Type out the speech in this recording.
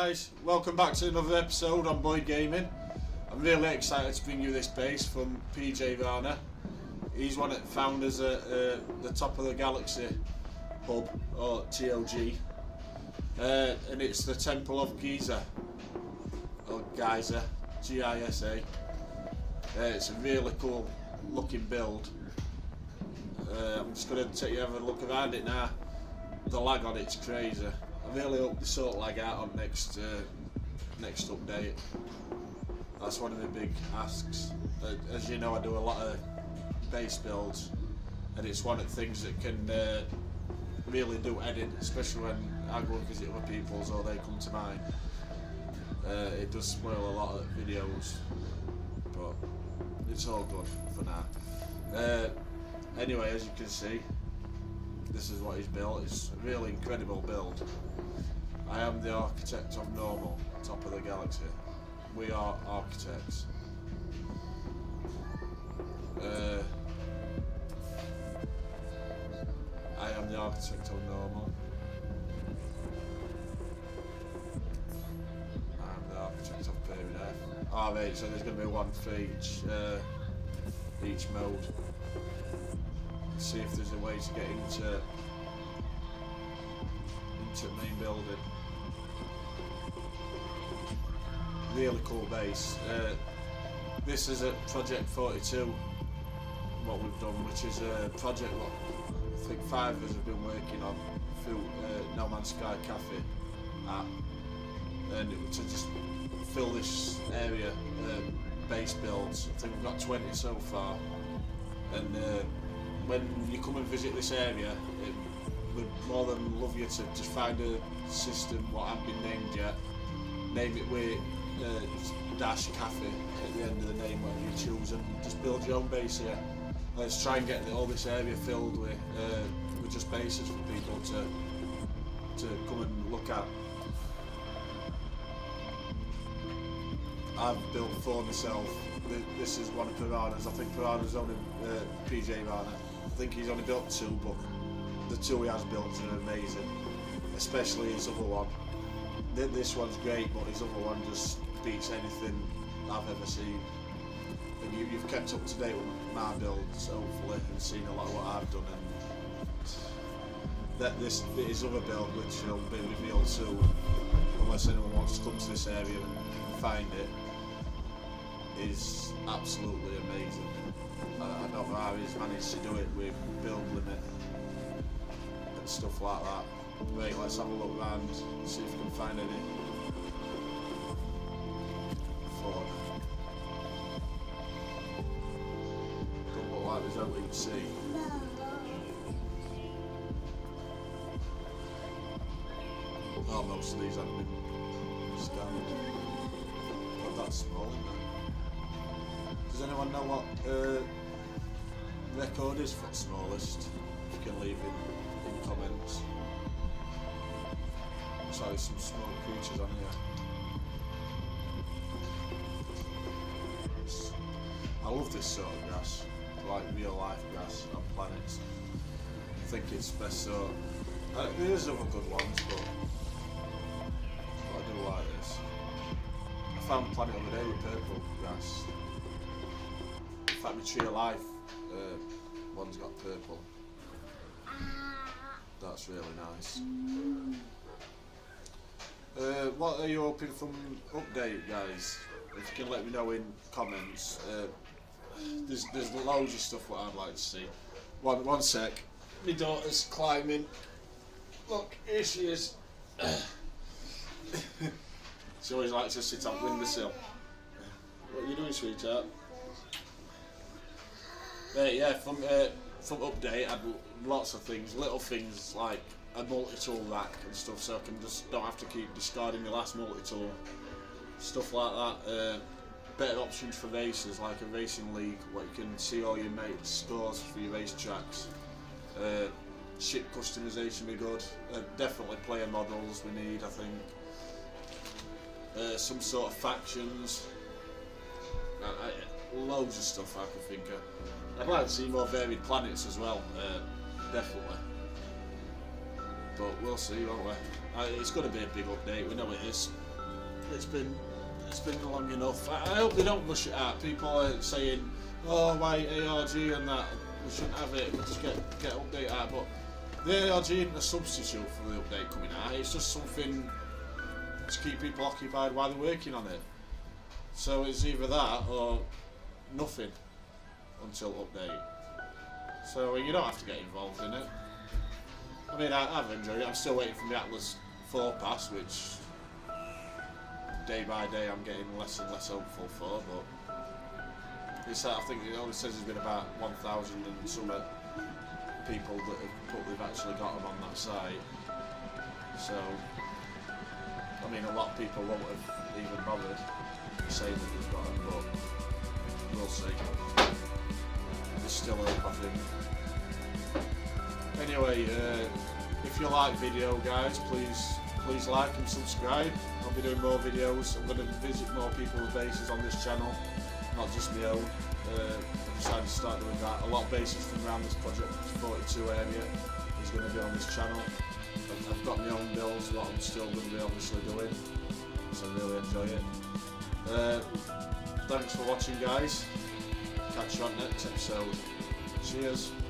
guys, welcome back to another episode on Boyd Gaming. I'm really excited to bring you this base from PJ Varner. He's one of the founders at the Top of the Galaxy hub, or TOG, and it's the Temple of Giza, or Giza, G-I-S-A. It's a really cool looking build. I'm just going to take you have a look around it now. The lag on it's crazy. I really hope they sort lag out on next update. That's one of the big asks. As you know, I do a lot of base builds, and it's one of the things that can really do edit, especially when I go and visit other people's or they come to mine. It does spoil a lot of videos, but it's all good for now. Anyway, as you can see, this is what he's built. It's a really incredible build. I am the architect of Normal, Top of the Galaxy. We are architects. I am the architect of Normal. I'm the architect of Period F. R8, so there's going to be one for each mode. See if there's a way to get into main building. Really cool base. This is at Project 42, what we've done, which is a project what I think 5 of us have been working on through No Man's Sky Cafe app, and to just fill this area base builds. I think we've got 20 so far, and when you come and visit this area, we'd more than love you to just find a system what hasn't been named yet, name it with Dash Cafe at the end of the name, whatever you choose, and just build your own base here. Let's try and get all this area filled with just bases for people to come and look at. I've built 4 myself. This is one of Piranha's. I think Piranha's only PJ Varner. I think he's only built 2, but the 2 he has built are amazing. Especially his other one. This one's great, but his other one just beats anything I've ever seen. And you've kept up to date with my builds, hopefully, and seen a lot of what I've done. And his other build, which will be revealed soon, unless anyone wants to come to this area and find it, is absolutely amazing. I don't know how he's managed to do it with build limit and stuff like that. Right, let's have a look around, see if we can find any fun. Don't look like there's anything to see. Oh, most of these haven't been scanned. But that's small, isn't it? Does anyone know what record is for smallest? If you can leave it in comments. Looks like there's some small creatures on here. I love this sort of grass, like real life grass on planets. I think it's best sort. There's other good ones, but I do like this. I found a planet over there with purple grass. In fact, my Tree of Life one's got purple. That's really nice. What are you hoping from update, guys? If you can let me know in comments. There's loads of stuff what I'd like to see. One sec. My daughter's climbing. Look, here she is. She always likes to sit on windowsill. What are you doing, sweetheart? Yeah, from update, I had lots of things, little things like a multi-tool rack and stuff, so I can just don't have to keep discarding the last multi-tool, stuff like that. Better options for races, like a racing league, where you can see all your mates' scores for your race tracks. Ship customization would be good. Definitely player models we need, I think. Some sort of factions. Loads of stuff I could think of. I'd like to see more varied planets as well, definitely. But we'll see, won't we? It's going to be a big update, we know it is. it's been long enough. I hope they don't rush it out. People are saying, oh, why ARG and that, we shouldn't have it, we just get update out, but the ARG isn't a substitute for the update coming out, it's just something to keep people occupied while they're working on it. So it's either that or nothing until update. So you don't have to get involved in it. I mean, I've enjoyed it. I'm still waiting for the Atlas 4 pass, which day by day I'm getting less and less hopeful for, but it's, I think it only says there's been about 1,000 and some people that they've actually got them on that site. So, I mean, a lot of people won't have even bothered saying that they've got them, but we'll see. There's still hope, I think. Anyway, if you like video, guys, please like and subscribe. I'll be doing more videos. I'm going to visit more people's bases on this channel, not just my own. I decided to start doing that. A lot of bases from around this Project 42 area is going to be on this channel. I've got my own builds, what I'm still going to be obviously doing, so I really enjoy it. Thanks for watching, guys. Catch you on next episode. Cheers.